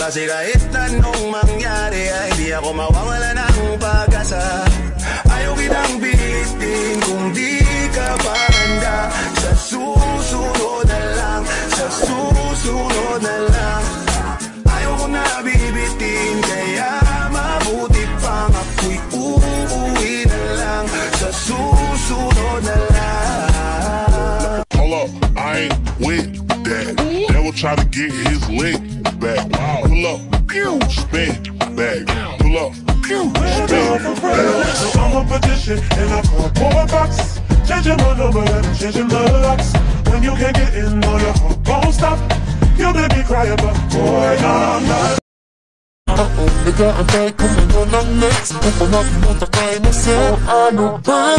Kasi kahit anong mangyari ay di ako mawawala ng pag-asa. Ayaw kitang pilitin kung di ka pa handa. Sa susunod na lang, sa susunod na lang. Ayaw ko na bibitin, kaya mabuti pang ako'y uuwi na lang. Sa susunod na lang. Hold up, I ain't with that. Devil try to get his lick back. Pull up, pew, spin back. Pull up, pew, spin back. So I'm a magician and I call boy box. Changing my number and changing the locks. When you can't get in or your heart won't stop, you make me cry about boy, I'm not. 내가 안 달콤한 건 넥스 꼼꼼하게 못하게 냈어 아무 반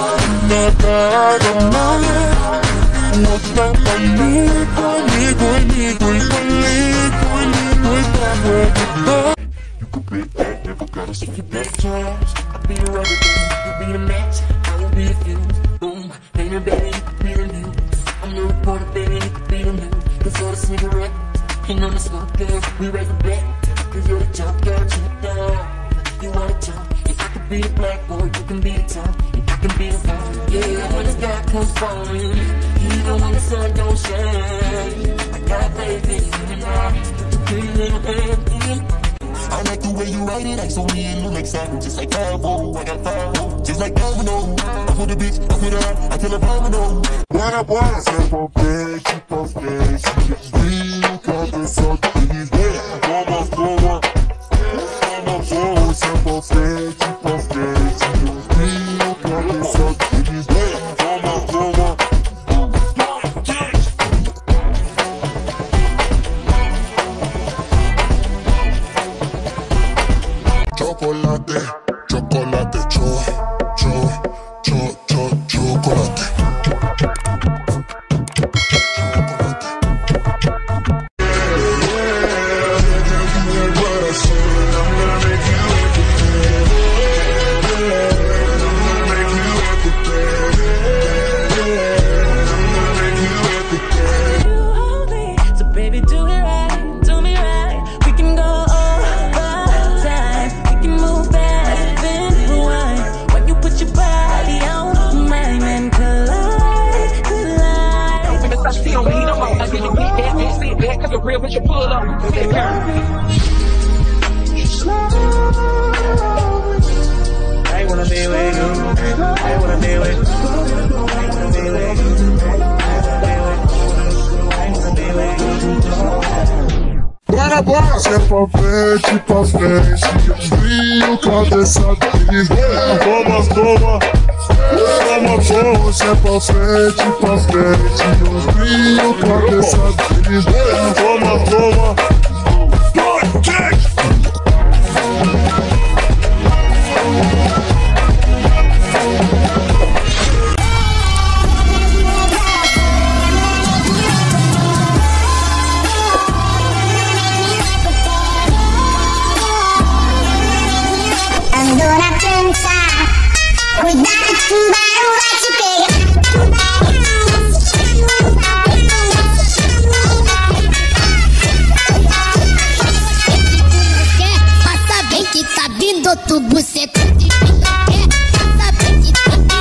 내가 말해 못다 빨리 You could be that, never gotta see you back times. I'll be your everything, you'll be the match, I will be the fuse. Boom, painter baby, you could be the news. I'm the reporter baby, you could be the news. Cause you're the cigarette, and I'm the smoke girl, we raise the bet. Cause you're the jump girl, cheap dog. You want a jump, if I could be the black boy, you can be the top. If I can be the fun, yeah, when the sky comes falling, even when the sun don't shine, I got faith in you and I, pretty little hand. I like the way you write it, like so me and you make sound just like Bravo. I got Bravo, just like Domino. I put a bitch, I put her, I tell her Domino. What? Step on stage, keep on stage. She's real, got this up, he's there. Almost over. Step on stage, keep on stage. She's real, got this up, he's there. Almost over. Chocolate, chocolate, chocolate. Real with your pull up. I ain't wanna be with you. I ain't wanna be with you. I ain't wanna be with you. I ain't wanna be with you. Bora, step on stage, keep on stage. She's real, got this up, he's there. Vamos, toma. Step on stage, keep on stage. She's real, got this up, he's there. Vamos, toma. Cuidado que o barulho vai te pegar. Passa bem que tá vindo outro buceta. Passa bem que tá vindo.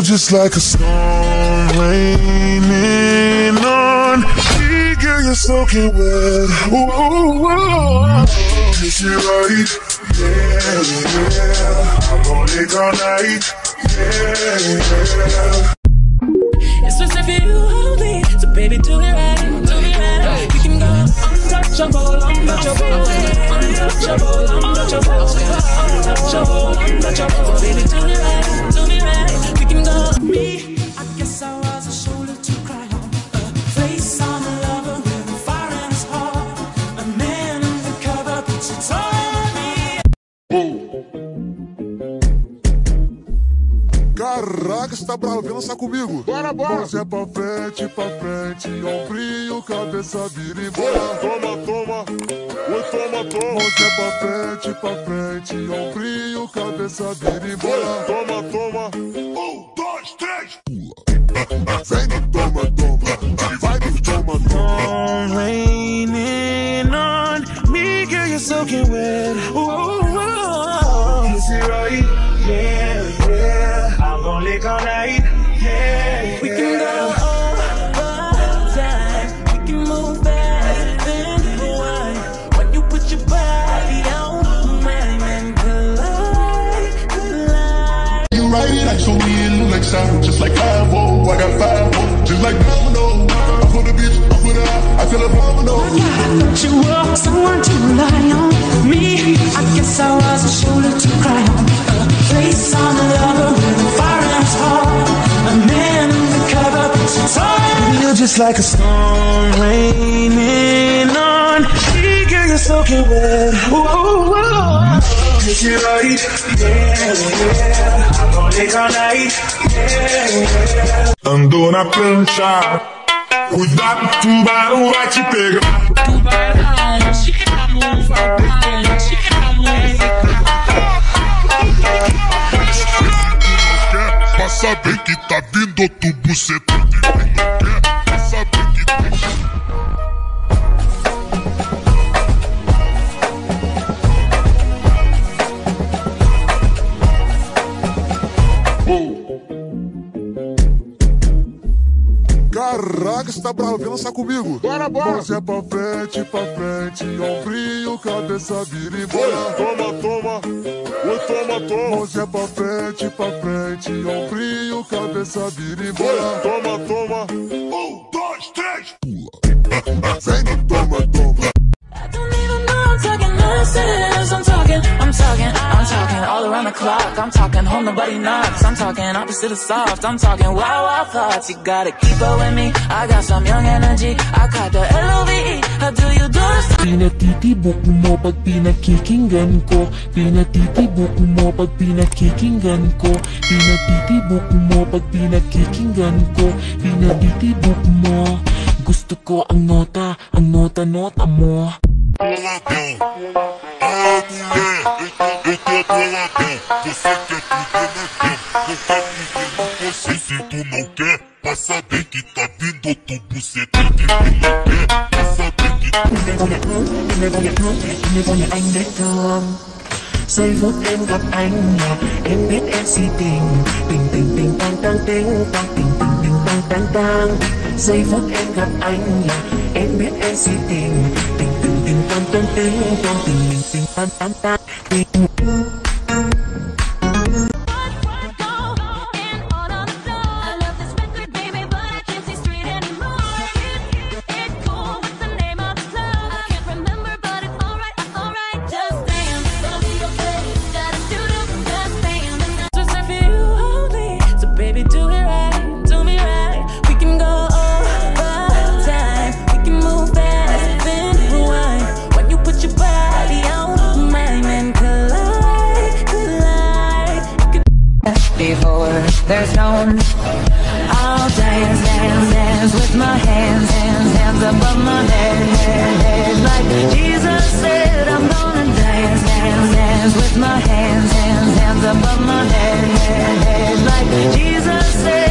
just like a storm raining on me, girl, you're soaking wet. Ooh, kiss you right, yeah. I'm on it all night, yeah. It's just for you only, so baby do it right, do me right. We can go untouchable, untouchable, untouchable, untouchable, untouchable, untouchable. So baby do it right, do me right. We can go. Me, I guess I was a shoulder to cry on, a face on a lover with a fire in his heart, a man undercover, but you told me. Caraca, você tá bravo, vem lançar comigo. Bora, bora. Mãozinha pra frente, ombrinho, cabeça, vira e bora. Toma, toma, oi, toma, toma. Mãozinha pra frente, ombrinho, cabeça, vira e bora. Toma, toma, 1, 2, 3, pula. Vem no toma, toma, vai no toma, toma. Raining on me, girl, you're soaking wet. Is it right? Yeah, yeah. I'm gonna lick all night. Yeah, we can go all time. We can move fast, then rewind. When you put your body on mine and collide, collide. You write it like so me, look like sound, just like 5-0. I got 5-0, just like domino. I put a bitch, I put her out, I feel a domino. I thought you were someone to rely on. Me, I guess I was a shoulder to cry on. Place on a lover with a fire in his heart, a man undercover, but you're tired. You're just like a storm raining on me, girl, you're soaking wet. Is it right? Yeah, yeah. I'm gonna lick all night. Yeah, yeah. Andou na prancha, cuidado, tubarão vai te pegar. Tubarão, te amo, tubarão, te amo. Pra saber que tá vindo outro bucetão de mim, não quer? Pra saber que tá... Caraca, você tá bravo, vem lançar comigo. Bora, bora. Mãozinha pra frente, ombrinho, cabeça, vira e bora. Toma, toma, oi, toma, toma. Mãozinha pra frente, ombrinho, cabeça, vira e bora. Toma, toma, 1, 2, 3, pula. Vem no toma, toma. I don't even know I'm talking nonsense. I'm talking all around the clock. I'm talking home, nobody knocks. I'm talking opposite of soft. I'm talking wild thoughts. You gotta keep up with me. I got some young energy. I got the LOVE. How do you do this? Pinatitibok mo pag pinakikinggan ko. Pinatitibok mo pag pinakikinggan ko. Pinatitibok mo pag pinakikinggan ko. Pinatitibok mo. Gusto ko ang nota mo. Você quer tudo, se tu não quer, pra saber que tá vindo outro bucetão de mim, não quer, pra saber que anh để thương. Giây phút em gặp anh là em biết em si tình. Tình tình tình tang tang tình tang tình tình tình tang tang tang. Giây phút em gặp anh là em biết em si tình. Tình tình tình tang tang tình tang tình tình tang tang tang tình. There's no one. I'll dance, dance, dance with my hands, hands, hands above my head, like Jesus said. I'm gonna dance, dance, dance with my hands, hands, hands above my head, like Jesus said.